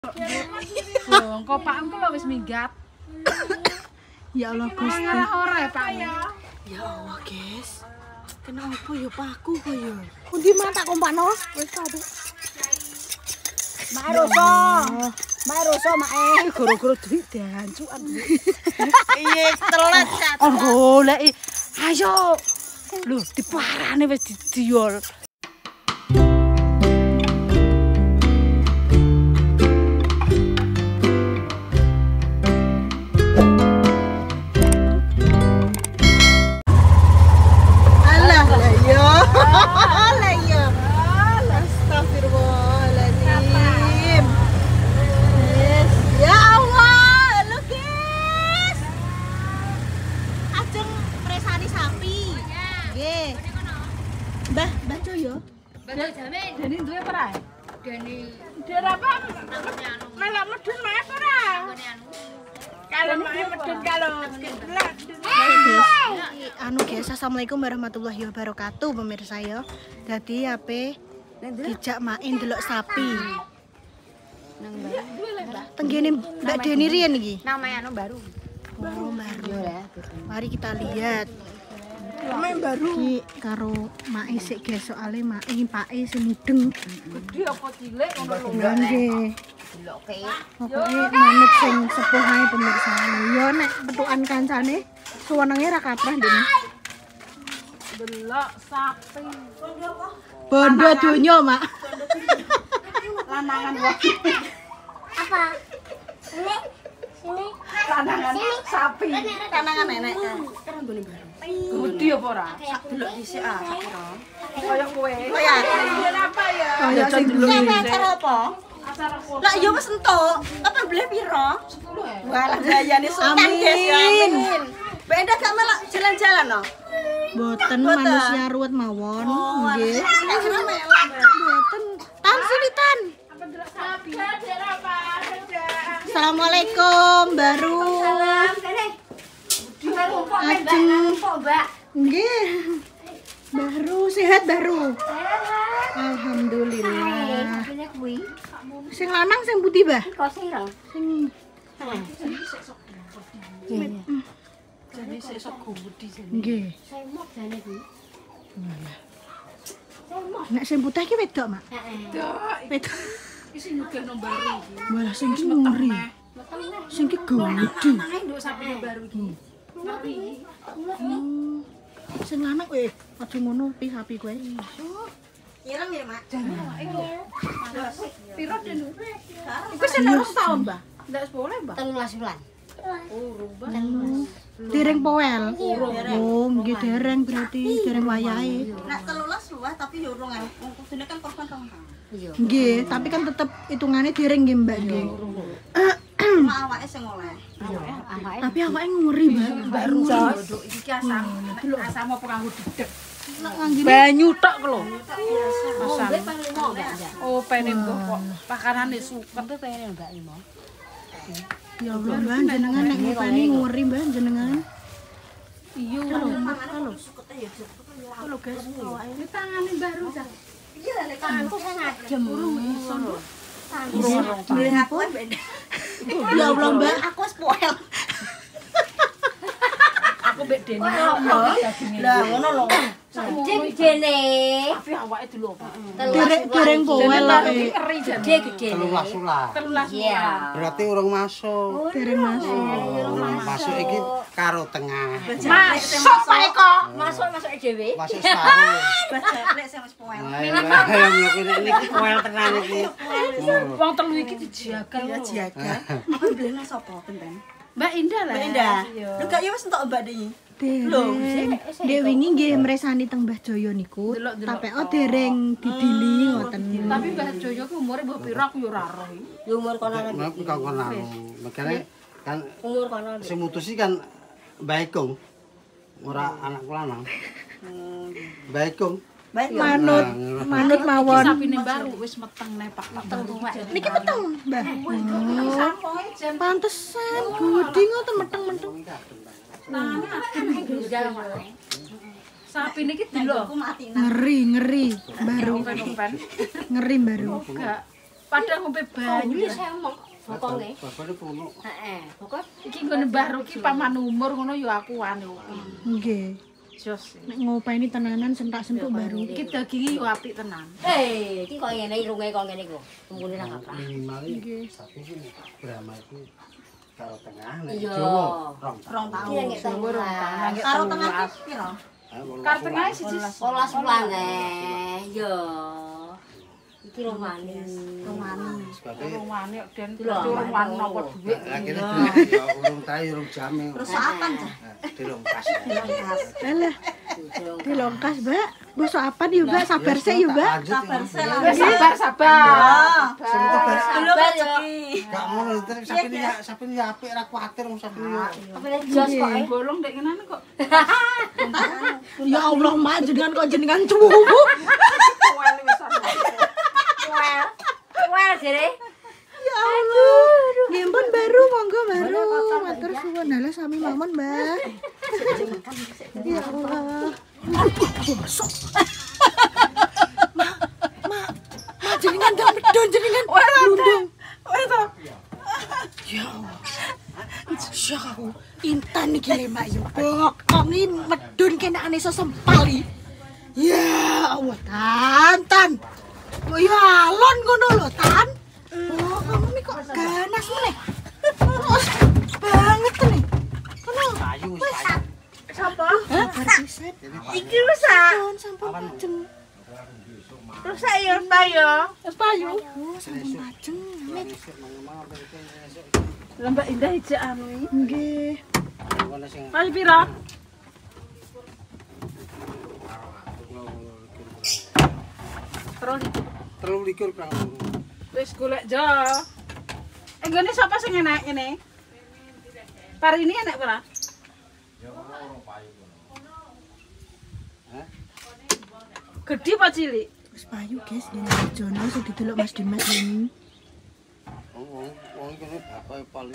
Kok pakmu lho wis minggat. Ya Allah Gusti. Ora Pak. Ya Allah, guys. Kenapa ya pakku kok ya? Pundi mah tak kompakno? Wis kabeh. Mak Roso. Mak Roso mak Goro-goro duit dancukan. Iya, telat cat. Oh, goleki. Ayo. Lho, diparane wis didiol. Deni duwe ora? Deni apa? Melok medun mae ora? Kalau mae medun kalau Anu guys, assalamualaikum warahmatullahi wabarakatuh pemirsa ya. Dadi ape dijak main delok sapi. Nang tenggene Mbak Deni riyen iki. Namanya anu baru. Oh, baru. Mari kita lihat. Main baru. Iki karo mae sik guys, soalé mae pake sing mudeng. gede apa cilik ngono lho. Ya nggih. Deloke. Pokoke manut sing sepuh ae pemirsa. Ya nek petukan kancane suwenenge ra kaprah Deni. Delok sapi. Bondo donya, Mak. Lanangan wae. Apa? Ini. Sini. Lanangan sapi. Tanangan nenek. Gede apa ora? Delok dhisik ah. Kaya kowe. Kaya apa ya? Kaya sing dulu. acara apa? Acara foto. Lah ya wis entuk. Apa beli piro? 10 Walah gayane sultan guys ya. Amin. Beda gak melok jalan-jalan no? Boten manusia ruwet mawon, nggih. Nek kira melok. Boten. Tan sini Tan. Apa delok sapi? Ada apa? Ada. Assalamualaikum, baru. Ajeng. Nggih. Baru sehat baru. Alhamdulillah. Sing lanang sing putih, Bah? Sing Jadi sesok gudi sini. nggih. Nek sing putih ki wedok, Mak. Wedok. Iki sing nyugihno baru iki. Malah sing ngeri. Sing ki gede. Nang nduk sapi baru iki. Ngeri. Sing lanang aja ngono pi sapi kowe. Ireng ya, Mak. Piro den? Iku sing nek tahun, Mbah. Ndak 10, Mbah. 13 bulan. Oh, rubah. Dereng powel. Oh, nggih dereng berarti dereng wayahe. Nek 13 luwih tapi yo urung kan. Kudune kan korban rong. Iya. Nggih, tapi kan tetep hitungane dereng nggih, Mbak nggih. Cuma awake sing oleh. Tapi awake ngeri, Mbak. Baru nduk iki asam. Asam apa kanggo dedek? Banyu tok lho. Asam. Oh, pene kok pakanane suket to tene Mbak Imo. Ya Allah, Mbak, jenengan nek ngopeni ngeri, Mbak, jenengan. Iya, Halo. halo guys. Ini tangane baru ta. Iya, nek tanganku sing adem. Urung iso nduk. Nggih aku beda. Ya Allah, Mbak. Aku wis poel. Aku mbek Deni. Lah ngono lho. Gede-gedene. Tapi awake dulu apa? Dereng powel lah. Ngeri jan. Gede-gedene. 13 Iya. Berarti urung masuk. Dereng masuk. Masuk iki karo tengah. Masuk Pak Eko. Masuk dhewe. Masuk separuh. Bajaklek sing wis poel. Ayo niki koel tenan iki. Wong telu iki dijagal lho. Jaga. Apa beli sapa benten? Mbak Indah lah. Mbak Indah. Lho gak ya wis entuk Mbak Dewi. Dereng. Dek wingi nggih mresani teng Mbah Jaya niku. Delok-delok. Tapi dereng didili ngoten. Tapi Mbah Joyo ku umure mbok piro aku yo ora roh. Ya umur kono Nek kongkon makane kan umur kono. sing mutusi kan Mbah Ikung. Ora anakku lanang. Mbah Ikung. Baik Manut mawon. Sapine baru wis meteng nek Pak. Meteng tuwek. Niki meteng, Mbah. Pantesan gudi ngoten meteng-meteng. Sapi niki delok. aku mati Ngeri, baru. Open. Ngeri baru. Enggak. Padha ngombe banyu. Ini saya omong bokonge. Bapaknya kono. Heeh, pokok Iki nggone Mbah Ruki paman umur ngono ya akuan yo. Nggih. Jos. Nek ngopeni tenanan sentak-sentuk baru. Iki daginge yo apik tenan. iki kok ngene irunge kok ngene iku. Tumbune nang apa? Minimal sapi iki Brahma iki karo tengah nek Iya. Jawa Rong tahun. Iki nek Karo tengah piro? karo tengah siji 12 bulan yo. Iki romani. sebabnya wani den curung wani napa dhuwit. akhirnya ya urung tae urung jame. Terus apan ta? Dilongkas. Alah, dilongkas, Mbak. Bos apa nih, Mbak? Sabar sih, yuk, Mbak. Sabar sih. Wis sabar. Belum Gak ngono terus sapi ini apik ra kuwatir wong sapi yo. jos kok Bolong dek kenane kok. Ya Allah, Mbak, jenengan kok jenengan cuwu. Wali wis ana. Well, jere. Ya Allah. Ngimpun baru, monggo baru. Matur suwun. Halah sami mawon, Mbak. Ya Allah. Mak, jenengan gak medon, jenengan lundung. Ya Allah. Ya Allah. Intan iki le, Mbak yo. Bok, ini medon kena ane sesempali. Ya Allah, Tan. Oh ya alon ngono lho, Tan. Oh, kamu nih kok ganas meneh. Terus banget nih. Ngono. Ayu wis payu. Sopo? Sabar pisan. Iki rusak. Sampun pajeng. Rusak ya, Mbak ya. Wis payu. Oh, sampun pajeng. Lembak indah ijek anu iki. Nggih. Payu pira? Terlalu likur kurang. Wis golek jo. Nggone sapa sing enak ngene? Pari ini enak ora? Gedhi apa cilik? Wis payu, guys. Dene Jono sing didelok Mas Dimas ini. Wong kene bapak paling.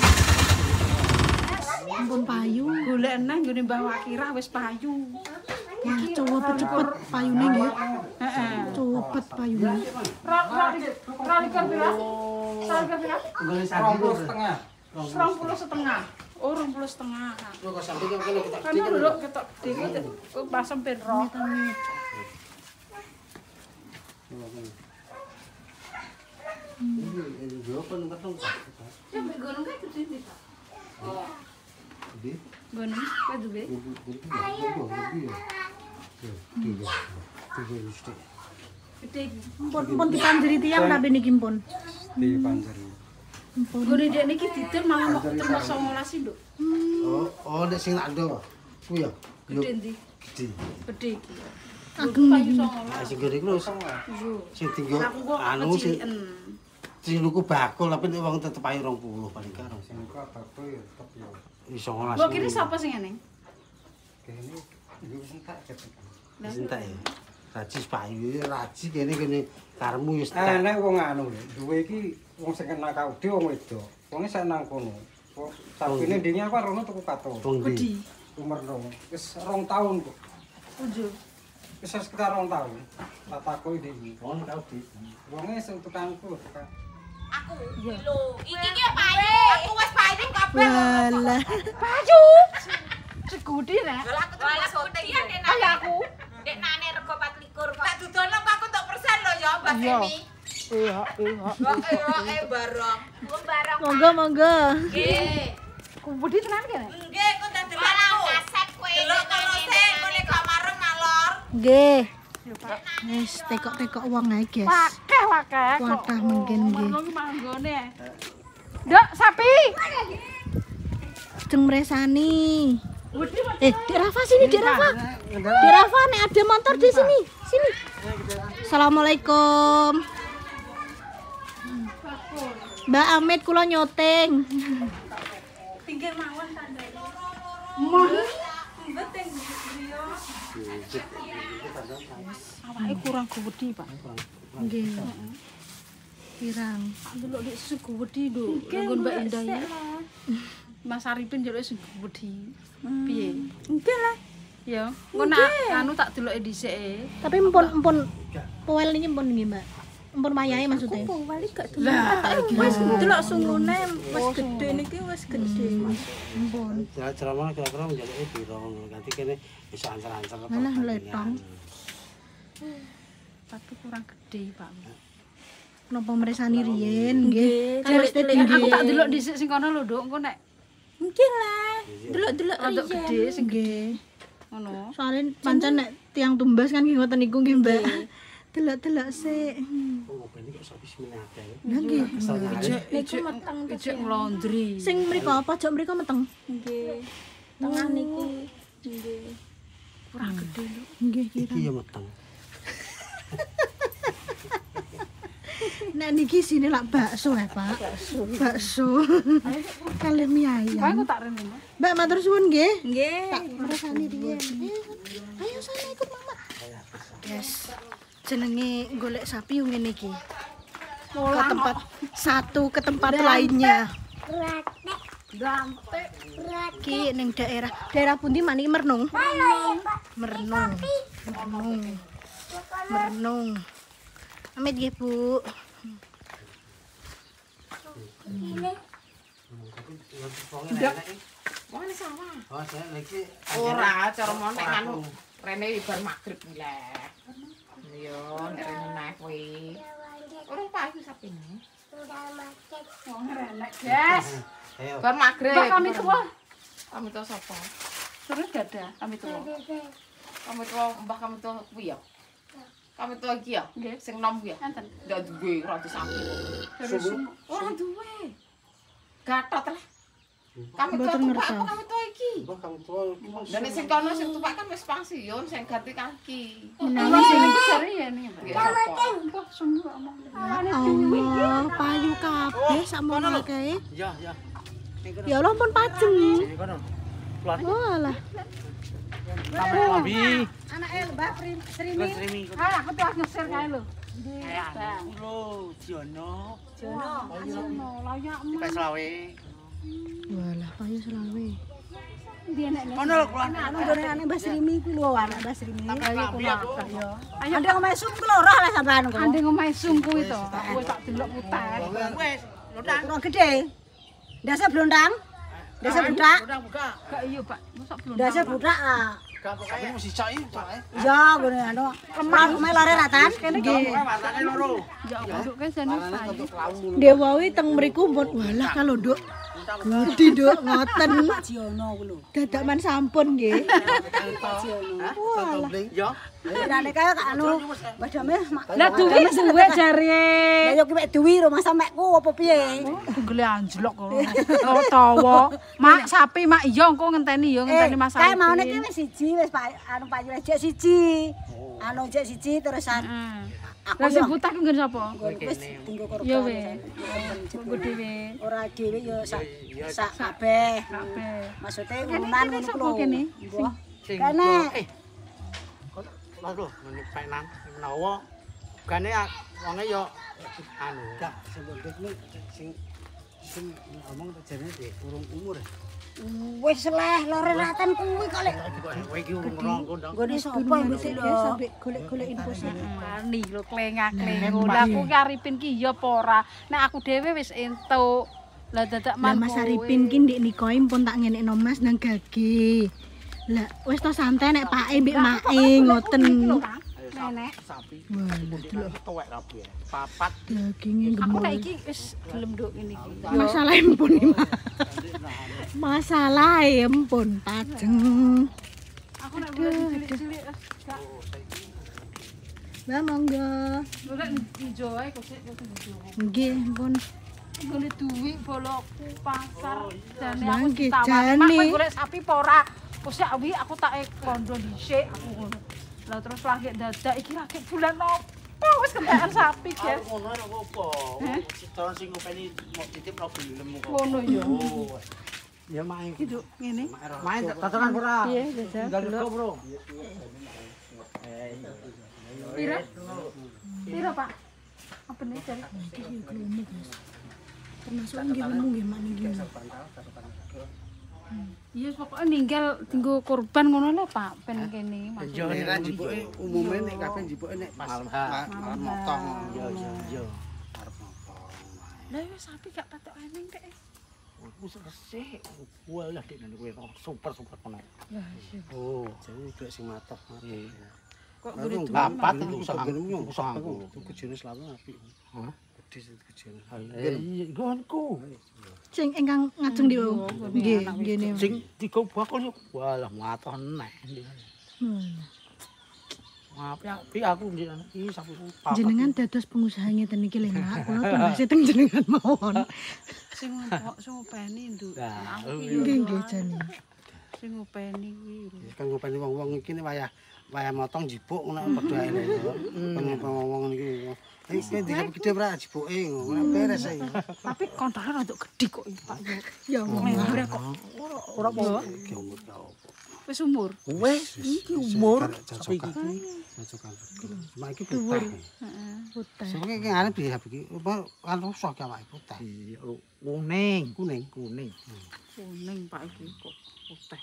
Ampun payu. Golek eneh nggone Mbah Wakirah wis payu. Wah, coba cepet payune nggih. Heeh. Cepet payune. Ra likur pira? Likur pira? Golek sandi setengah. 20,5. Oh, 20,5. Kok sandi kene kita Kan dulu ketok dhewe pas sempit ro. ini yo pun ketemu. Ya mbek gunung kae gede iki, Pak. Oh. Di Gunung kae duwe. Gede iki. Pun dipanjeri tiyang tapi niki pun. Di panjeri. Gone dek niki didol malah kok terus 19 Nduk. Oh, nek sing tak ndo. Ku ya. Gede ndi? Gede. Gede iki. Ageng Payu niki. 19. Sing gede ku Yo. sing tinggo Aku kok anu sing keciliken. sing luku bakul tapi nek wong tetep ae 20 paling karo. Sing kok bakul ya tetep ya. Iso ngolas. Mbok kiri sapa sing eneng? Kene iki sing tak cepet. Wis entek ya. Raji payu, raji kene karmu wis Nek wong anu duwe iki wong sing kena kaudi wong wedok. Wonge sak nang kono. Sapine ndinge aku rono tuku kato. Gede. Umur rong. Wis 2 tahun kok. Ojo. Wis sekitar 2 tahun. Tak takoki iki. wong kaudi. Wonge sing tukangku tukang. Iki ki payu. Aku wis payu kabeh. Walah. Segudi rek. Wala syuting ya kaya aku. Dek nane rego 24 kok. Tak dudono aku untuk persen lho ya, Mbak Emi. Iya. Barong. Wong barong. Monggo. Nggih. Kubudi tenan kene. Nggih, kok tak delok kaset kowe. Delok kono sing ngene gak marem ngalor. Nggih. Wis tekok-tekok wong ae, guys. Wakeh. Wadah mungkin nggih. Ngono ki manggone. Nduk, sapi. Jeng mresani. Dek Rafa sini, Dek Rafa. Dek Rafa nek ada motor di sini. Sini. Assalamualaikum. Mbak Amit kula nyoteng. Pinggir mawon tandai. Awake kurang gede, Pak. Nggih. Pirang. Delok nek suku wedi nduk. Nggon Mbak Indah ya. Mas Arifin njaluk sing gede. Piye? Nggih lah. Ya, engko nak anu tak deloke dhisik e. Tapi empun poel niki empun nggih, Mbak. Empun wayahe maksudnya. Wali gak dolan. Wis delok sungune wis gedhe niki wis gedhe. Empun. Ceramah kira-kira njaluk piro ngono. Ganti kene iso ancer-ancer. Alah letong. Tapi kurang gede, Pak. Napa meresani riyen nggih. Nggih, Wis tinggi. Aku tak delok dhisik sing kono lho, Nduk. Engko nek Mungkin lah. Delok-delok rada gede sing Nggih. ngono. Soalnya pancen nek tiang tumbas kan nggih ngoten niku nggih, Mbak. Delok-delok sik. Oh, ben iki kok bismillah akeh. Lah nggih. Ijek meteng ijek nglondri. Sing mriku pojok mriku meteng. Nggih. Tengah niki. Nggih. Kurang gede lho. Nggih kira. Iki ya meteng. Nek niki sini lak bakso ya, Pak. Bakso. Kalih mie Kae ayam. aku tak rene. Mbak matur suwun nggih. Nggih. Tak meresani riyen. Ayo sana ikut Mama. Yes. Jenenge golek sapi yo ngene iki. Ke tempat satu ke tempat lainnya. Ki ning daerah pundi maniki Mernung. Mernung. Amit nggih, Bu. Wong sawah. Oh, saya lagi Ora cara mon nek anu rene bar magrib lek. Yo nek rene naik kuwi. Urung payu sapine. Wong renek, Guys. Ayo. Bar magrib. Mbak kami tua. Kami tua sapa? Terus gak ada kami tua. Kami tua mbah kami tua kuwi ya. Kami tua iki ya. Nggih. Sing nom kuwi ya. Enten. Ndak duwe rada sapi. Terus Ora duwe. Gatot lah. Kami tua Mboten tupak ngertos. apa kami tua iki? Mbah kamu tua. Dan sing kono sing tupak kan wis pensiun, sing ganti kaki. menawi sing iki jare ya nih. Ya sapa? Wah, sungguh omong. Allah, payu kabeh sakmono kae. Ya, ya. Ya Allah pun pajeng. Sini kono. Oh alah. Sampai lambi. Anake Mbak Srini. Mas Rimi. Ah, aku tuh ngeser kae lho. Kayak lho, Jono. Jono, layakmu. Kayak selawe. Walah, payu selawe. Ndi enekne? Kono lho keluar. Anu gone ane Mbah Srimi kuwi lho anak Mbah Srimi. Lambi aku. Ayo Ande omesum ku lho roh lah sampean kok. ande ngomahe sungku itu. Kowe tak delok putar. Wes, lodang. Ora gede. Ndase blondang. Ndase budak. Lodang buka. Gak iya, Pak. Mosok belum. Ndase budak ah. Gak pokoknya mesti coki, coki. Ya gone anu. Lemah omeh lare ratan. Nggih. Matane loro. Ya bodok kan jane Matane untuk lawu. Dewawi teng mriku pun walah kalau Nduk. Gudi Nduk ngoten. Jiono ku lho. Dadak man sampun nggih. Ya. Rane kae kak anu Mbah Dameh mak. Lah duwe duwe jare. Lah yo ki mek duwi rumah samekku apa piye? Tunggele anjlok kok. Tawa. Mak sapi mak iya engko ngenteni ya ngenteni Mas Kae maune ki wis siji wis anu Pak Jek siji. Anu Jek siji terusan aku Lah sing yo buta ku nggon sapa? wis tinggo korban. Ya wis. Engko dhewe. Ora dhewe yo sak kabeh. Kabeh. Maksude urunan ngono ku lho. kene? Mbah. Sing Kene. Lho, menek nang menawa. Gane wonge yo anu. Gak sebetulnya sing ngomong jane dhek urung umur. Wis leh lore ratan kuwi kok lek Kowe iki urung ngrongko ndang. nggone sapa mesti lho. Sampai golek-golek info sih. Ani lho klengak-klengok. Lah aku karipin ki ya apa ora. Nek aku dhewe wis entuk. Lah dadak Lah man. Mas Arifin ki ndek nikoe pun tak ngenekno Mas nang gage. Lah wis to santai nek pake mbek make ngoten. Nenek. Sapi. Walah delok Tuwek kabeh. Papat. daginge Aku gemuk. nek iki wis gelem nduk ngene iki. Masalah empun iki, Mas. Masalah empun pajeng. Aku nek cilik-cilik wis gak Lah monggo. golek ijo ae kok sik ijo. Nggih, empun. Golek duit bolokku pasar jane Lah, aku nggih, ditawari mak jane. kowe golek sapi apa ora. Wis wi aku tak kondo dhisik aku ngono. Lah terus lagi dadak iki lagi bulan opo wis kentekan sapi, guys. Ngono ora apa-apa. Sitoran sing ngopeni mau titip ora gelem kok. Ngono ya. Ya main. Gitu ngene. Main tatanan ora. Iya, jajal. Tinggal kok, Bro. Pira? Pira, Pak? Apa nih cari? Termasuk nggih ngomong nggih mak niki. Iya pokoknya ninggal tinggo korban ngono lho Pak ben kene. Yo nek jipoke umume nek kabeh jipoke nek pas malam motong. Yo. Arep motong. Lah wis sapi gak patok eneng Dek. Aku resik. Walah Dik nang kowe super kono. Lah iya. Oh, jadi gak sing matok. Kok gede Papat itu aku jenis lawan apik. Hah? Gede jenis. Iya, nggonku. Sing ingkang ngajeng di nggih ngene. Sing 3 bakul yo. Walah matok neh. Maaf ya, aku iki sampe papat. Jenengan dados pengusaha ngeten iki lho, Mak. Kula tumbas teng jenengan mawon. Sing ngopeni nduk. Nggih jane. Sing ngopeni kuwi. Kan ngopeni wong-wong iki wayah motong jipuk ngono padha ae lho. Wong iki. Iki dikep gede pra jipuke ngono beres ae. Tapi kontraknya rada gede kok Pak. Ya Lebar kok. Ora apa. Wis umur. Wis iki umur sampe iki. Cuma iki putih. Heeh, putih. Sing iki arep biar iki kan rusak ya awake putih. Iya, kuning. Kuning Pak iki kok putih.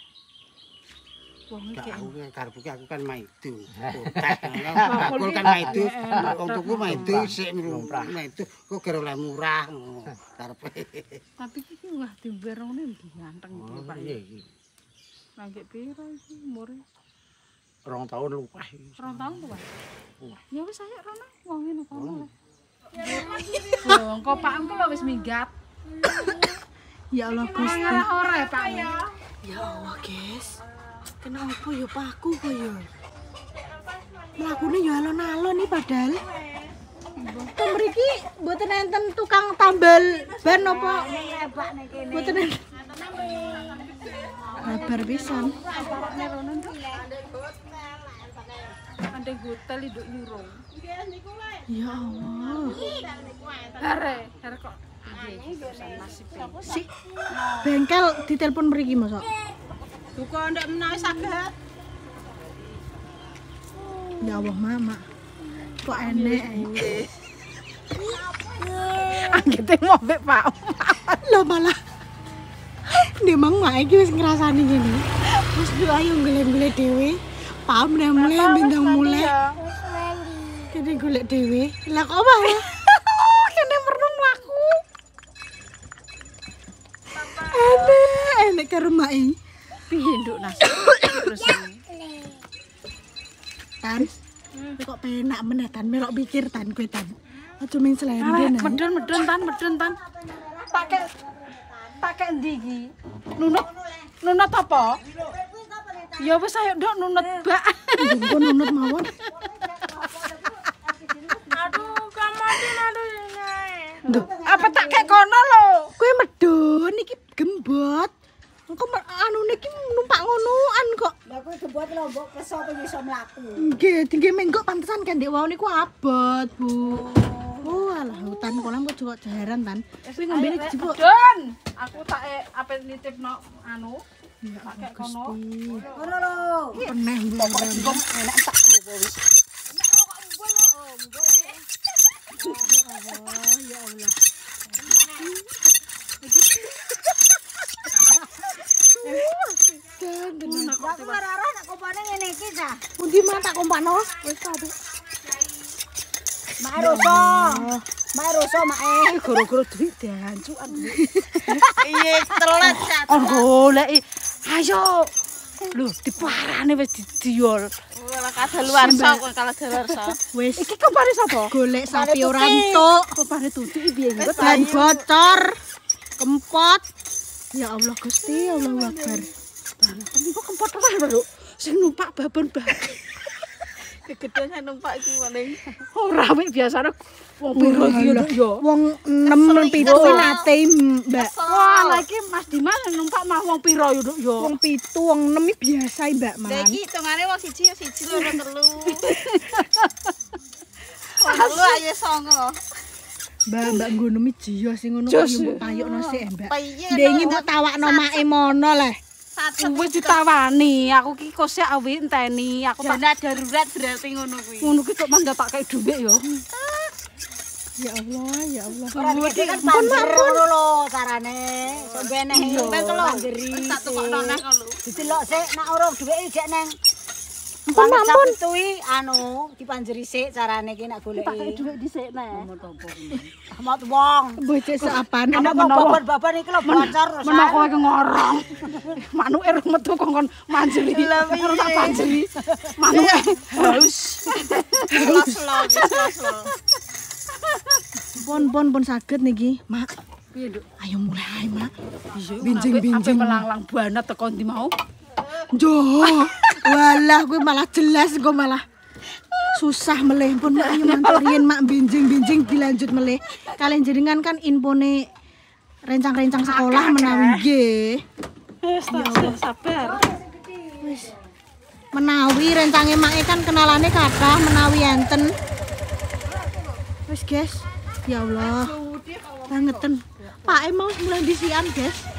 Wong iki aku karep aku kan maidu. Putih. Aku kan maidu. Wong tuku maidu sik maidu kok kira oleh murah ngono karepe. Tapi iki wah diumber ngene ganteng iki Pak. Iya iki. Lagi piro iki umure? 2 tahun luwih. 2 tahun luwih. Ya wis ayo rono wong ngene kono. Wong kok Pak engko lho wis minggat. ya Allah Gusti. Ora Pak. Ya Allah, guys. Kenapa ya paku kok ya? Mlakune ya alon-alon nih padahal. Kok mriki mboten enten tukang tambal ban apa? Mboten enten. Kabar pisan. Andai hotel nduk nyurung. Ya Allah. Are kok. Si bengkel ditelepon mriki mosok. Duka ndek menawi saged. Ya Allah, Mama. Kok enek. Anggete mau mbek Pak. Lah malah Demang mak iki wis ngrasani ngene. Wis ayo golek-golek dhewe. Paham nek mulai bintang mulai. Kene golek dhewe. Lah kok wae. Kene merenung aku. Enek karo mak iki. Piye nduk nasi? Terus Tan. Kok penak meneh Tan melok pikir Tan kowe Tan. Aja ming slendren. Medun tan. Pakai endi iki? Nunut apa? Ya wis ayo nduk nunut bak. Engko nunut mawon. Aduh, kamatin aduh. Apa tak kek kono lho? Kowe medun iki gembot. Engko anune iki numpak ngonoan kok. Lah kowe gembot lho mbok keso pengen iso mlaku. Nggih, tinggi menggok pantesan kan ndek wau niku abot, Bu. Oh, alah hutan kolam kok juga jaran Tan. Kuwi ngambene dijebuk. Don, aku tak ape nitipno anu. Tak kek kono. Ngono lho. Peneh mbok Enak tak lho wis. ya Allah. Aku ora nek kompane ngene iki ta. Pundi mah tak kompakno? Wis ta. Mak Roso, mak. Goro-goro duit dancukan. Iya, telat sak. Oh golek. Ayo. Lho, diparane wis didiol. Ora kadaluwarsa kowe kalau daluwarsa. Wis Iki kepare sapa? golek sapi ora entuk. Kepare tutik piye engko Ban bocor. Kempot. Ya Allah Gusti, Allahu Akbar. Tapi kok kempot wae lho. Sing numpak babon Kegedean numpak iki maning. ora wek biasane wong piro iki yo. Wong 6 7 kuwi nate, Mbak. Wah, lah iki Mas Dimas numpak mah wong piro yo, Nduk yo. Wong 7, wong 6 iki biasa, Mbak, Lah man. iki hitungane wong 1 loro telu. Telu ayo songo. Mbak nggono mi jiyo sing ngono kok yo mbok payokno sik, Mbak. Piye? Dengi mbok tawakno make mono le. Wis ditawani, aku ki kok sik awi enteni, aku tak Dana darurat berarti ngono kuwi. ngono ki kok mangga tak kei dhuwit yo. Ya Allah, ya Allah. Ora iki kan banjir ngono lho ta. carane. Sok benehi manjeri. Tak tukokno neh kok lho. Didelok sik nek ora duweke jek neng. Ampun, ampun. Kuwi anu dipanjeri sik carane ki nek goleki. Tak dhuwit dhisik neh. Ahmad wong. Bocah seapan. Ana babar-babar iki lho bocor. Menawa kowe ki ngorong. Manuke rung metu kongkon manjeri. Ora tak panjeri. Manuke haus. Slow. Pon saged niki, Mak. Piye, Nduk? Ayo mulai, Mak. Binjing-binjing melanglang buana teko ndi mau. Jo. Walah kuwi malah jelas kok malah. Susah meleh pun Mak ayo manturin Mak binjing-binjing dilanjut meleh. Kalian jenengan kan infone rencang-rencang sekolah menawi nggih. Wis sabar. Wis. Menawi rencange Mak kan kenalane kathah menawi enten. Wis, guys. Ya Allah. Bangeten. Pak mau mulai disian, guys.